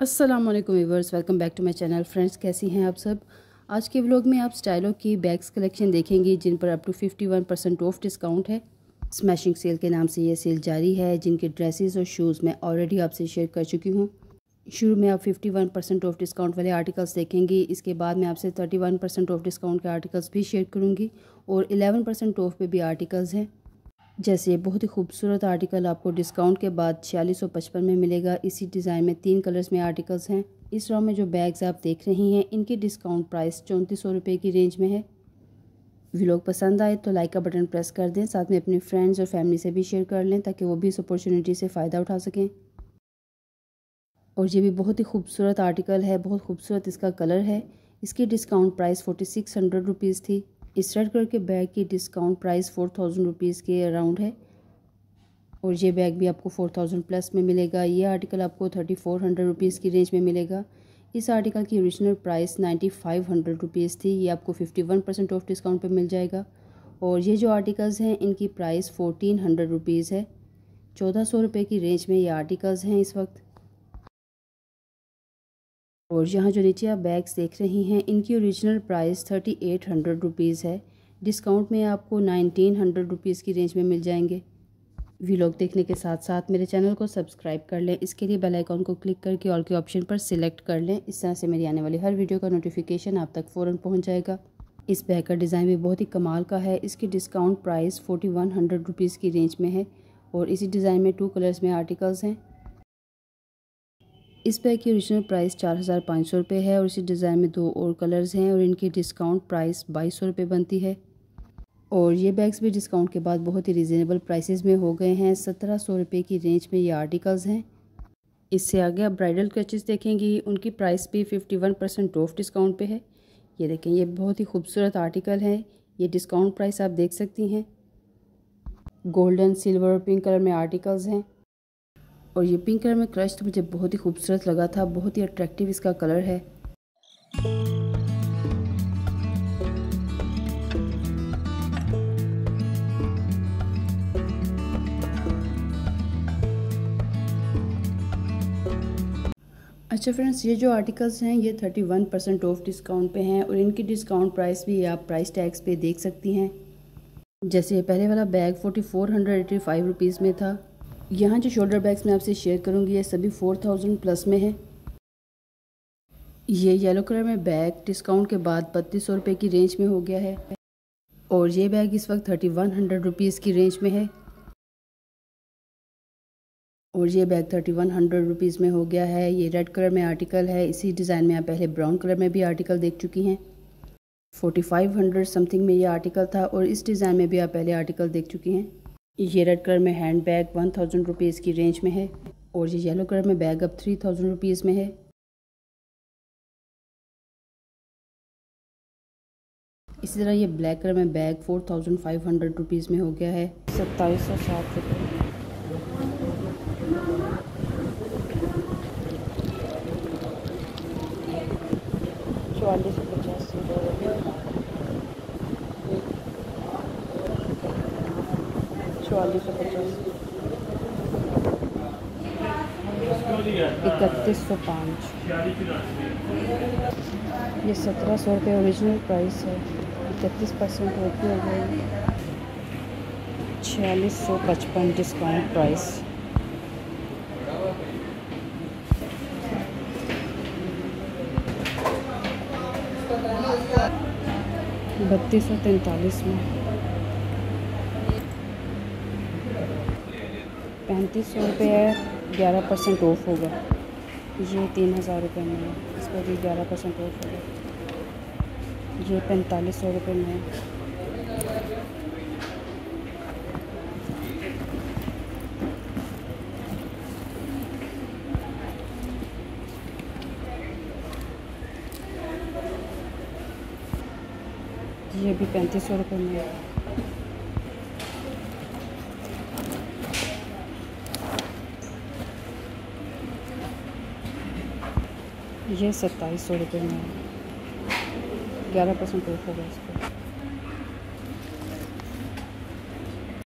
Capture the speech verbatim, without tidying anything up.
अस्सलाम वालेकुम viewers, welcome back to my channel. Friends, कैसी हैं आप सब। आज के व्लॉग में आप स्टाइलो की बैग्स कलेक्शन देखेंगे जिन पर अप टू इक्यावन परसेंट ऑफ डिस्काउंट है। स्मैशिंग सेल के नाम से ये सेल जारी है, जिनके ड्रेसेस और शूज़ मैं ऑलरेडी आपसे शेयर कर चुकी हूँ। शुरू में आप इक्यावन परसेंट ऑफ डिस्काउंट वाले आर्टिकल्स देखेंगे, इसके बाद मैं आपसे इकतीस परसेंट ऑफ डिस्काउंट के आर्टिकल्स भी शेयर करूँगी और ग्यारह परसेंट ऑफ पे भी आर्टिकल्स हैं। जैसे बहुत ही खूबसूरत आर्टिकल आपको डिस्काउंट के बाद छियालीस सौ पचपन में मिलेगा। इसी डिज़ाइन में तीन कलर्स में आर्टिकल्स हैं। इस रॉ में जो बैग्स आप देख रही हैं, इनकी डिस्काउंट प्राइस चौंतीस सौ रुपये की रेंज में है। व्लॉग पसंद आए तो लाइक का बटन प्रेस कर दें, साथ में अपने फ्रेंड्स और फैमिली से भी शेयर कर लें ताकि वो भी इस अपॉर्चुनिटी से फ़ायदा उठा सकें। और ये भी बहुत ही खूबसूरत आर्टिकल है, बहुत खूबसूरत इसका कलर है। इसकी discount price forty six hundred rupees थी। इस रेड कलर के बैग की discount price four thousand rupees के अराउंड है और ये बैग भी आपको फोर थाउजेंड प्लस में मिलेगा। ये आर्टिकल आपको थर्टी फोर हंड्रेड रुपीज़ की रेंज में मिलेगा। इस आर्टिकल की original price ninety five hundred rupees थी। ये आपको fifty one percent off discount पे मिल जाएगा। और ये जो आर्टिकल्स हैं, इनकी प्राइस फोर्टीन हंड्रेड रुपीज़ है। चौदह सौ रुपये की रेंज में ये आर्टिकल्स हैं इस वक्त। और यहाँ जो नीचे आप बैग्स देख रही हैं, इनकी original price thirty eight hundred rupees है। डिस्काउंट में आपको नाइनटीन हंड्रेड रुपीज़ की रेंज में मिल जाएंगे। व्लॉग देखने के साथ साथ मेरे चैनल को सब्सक्राइब कर लें। इसके लिए बेल आइकॉन को क्लिक करके ऑल के ऑप्शन पर सिलेक्ट कर लें। इस तरह से मेरी आने वाली हर वीडियो का नोटिफिकेशन आप तक फ़ौरन पहुँच जाएगा। इस बैग का डिज़ाइन भी बहुत ही कमाल का है। इसकी discount price forty one hundred rupees की रेंज में है और इसी डिज़ाइन में टू कलर्स में आर्टिकल्स हैं। इस बैग की ओरिजिनल प्राइस चार हज़ार पाँच सौ रुपये है और इसी डिज़ाइन में दो और कलर्स हैं और इनकी डिस्काउंट प्राइस बाईस सौ रुपये बनती है। और ये बैग्स भी डिस्काउंट के बाद बहुत ही रिजनेबल प्राइसेस में हो गए हैं। सत्रह सौ रुपये की रेंज में ये आर्टिकल्स हैं। इससे आगे आप ब्राइडल क्रचेस देखेंगी, उनकी प्राइस भी fifty one percent off discount पे है। ये देखें, ये बहुत ही खूबसूरत आर्टिकल है। ये डिस्काउंट प्राइस आप देख सकती हैं। गोल्डन, सिल्वर और पिंक कलर में आर्टिकल्स हैं और ये पिंक कलर में क्रश तो मुझे बहुत ही खूबसूरत लगा था। बहुत ही अट्रैक्टिव इसका कलर है। अच्छा फ्रेंड्स, ये जो आर्टिकल्स हैं ये thirty one percent off discount पे हैं और इनकी डिस्काउंट प्राइस भी आप प्राइस टैग्स पे देख सकती हैं। जैसे ये पहले वाला bag forty four hundred eighty five rupees में था। यहाँ जो शोल्डर बैग्स मैं आपसे शेयर करूँगी ये सभी फोर थाउजेंड प्लस में है। ये येलो कलर में बैग डिस्काउंट के बाद बत्तीस सौ रुपये की रेंज में हो गया है और ये बैग इस वक्त थर्टी वन हंड्रेड रुपीज़ की रेंज में है और ये bag thirty one hundred rupees में हो गया है। ये रेड कलर में आर्टिकल है। इसी डिज़ाइन में आप पहले ब्राउन कलर में भी आर्टिकल देख चुकी हैं। फोर्टी फाइव हंड्रेड समथिंग में ये आर्टिकल था और इस डिज़ाइन में भी आप पहले आर्टिकल देख चुकी हैं। ये रेड कलर में hand bag one thousand rupees की रेंज में है और ये येलो कलर में बैग अब थ्री थाउजेंड रुपीज़ में है। इसी तरह ये ब्लैक कलर में bag four thousand five hundred rupees में हो गया है। सत्ताईस सौ साठ रुपये। चौवालीस सौ पचासी चौवालीस सौ पचासी इकतीस सौ पाँच। ये सत्रह सौ रुपये ओरिजिनल प्राइस है। इकतीस परसेंट होती हो गई। छियालीस सौ पचपन डिस्काउंट प्राइस। बत्तीस सौ तैंतालीस में। पैंतीस सौ रुपये है, ग्यारह परसेंट ऑफ होगा। ये तीन हज़ार रुपये में है, इस पर भी ग्यारह परसेंट ऑफ होगा। ये पैंतालीस सौ रुपये में है। ये भी पैंतीस सौ रुपये में है। ये सत्ताईस सौ रुपये में है, ग्यारह परसेंट ऑफ होगा इस पर।